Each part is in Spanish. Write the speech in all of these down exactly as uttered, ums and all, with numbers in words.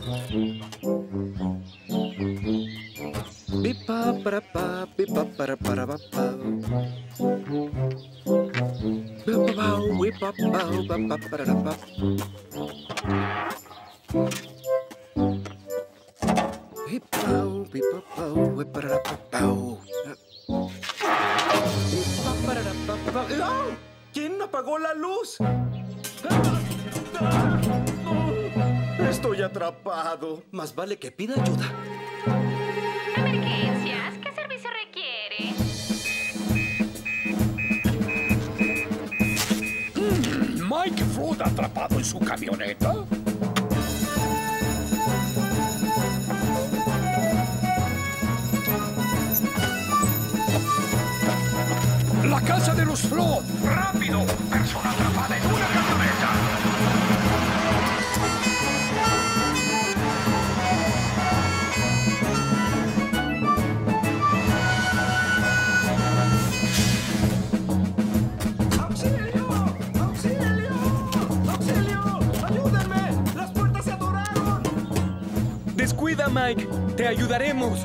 Pipa para pa, pipa para para pa pa. Pipa pau, pipa pau, pa pa para pa. Pipa pipa pau, pipa para pa pau. Pipa para pa pa. ¡No! ¿Quién apagó la luz? Estoy atrapado. Más vale que pida ayuda. Emergencias, ¿qué servicio requiere? Mm, ¿Mike Flood atrapado en su camioneta? ¡La casa de los Flood! ¡Rápido! ¡Persona atrapada en una camioneta! Descuida, Mike. Te ayudaremos.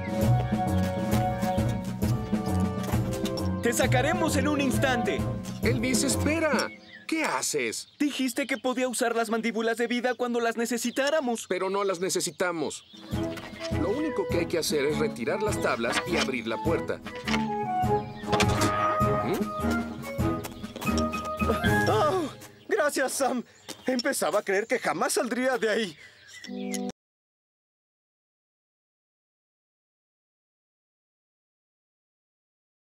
Te sacaremos en un instante. Elvis, espera. ¿Qué haces? Dijiste que podía usar las mandíbulas de vida cuando las necesitáramos. Pero no las necesitamos. Lo único que hay que hacer es retirar las tablas y abrir la puerta. ¿Mm? Oh, gracias, Sam. Empezaba a creer que jamás saldría de ahí.